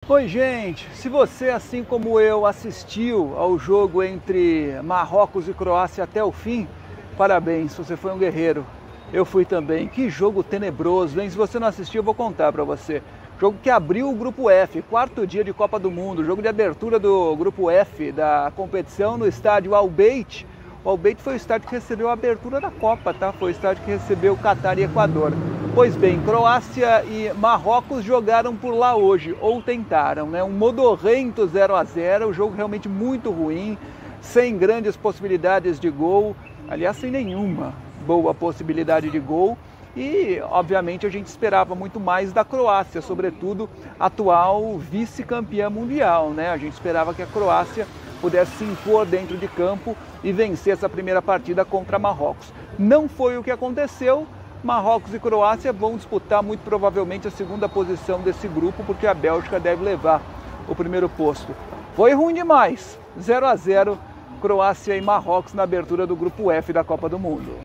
Oi, gente! Se você, assim como eu, assistiu ao jogo entre Marrocos e Croácia até o fim, parabéns, você foi um guerreiro. Eu fui também. Que jogo tenebroso, hein? Se você não assistiu, eu vou contar para você. Jogo que abriu o Grupo F, quarto dia de Copa do Mundo, jogo de abertura do Grupo F da competição no estádio Al Bayt. O Al Bayt foi o estádio que recebeu a abertura da Copa, tá? Foi o estádio que recebeu Catar e Equador. Pois bem, Croácia e Marrocos jogaram por lá hoje, ou tentaram, né? Um modorrento 0-0, jogo realmente muito ruim, sem grandes possibilidades de gol, aliás, sem nenhuma boa possibilidade de gol. E, obviamente, a gente esperava muito mais da Croácia, sobretudo atual vice-campeã mundial, né? A gente esperava que a Croácia pudesse se impor dentro de campo e vencer essa primeira partida contra Marrocos. Não foi o que aconteceu. Marrocos e Croácia vão disputar muito provavelmente a segunda posição desse grupo, porque a Bélgica deve levar o primeiro posto. Foi ruim demais, 0-0, Croácia e Marrocos na abertura do Grupo F da Copa do Mundo.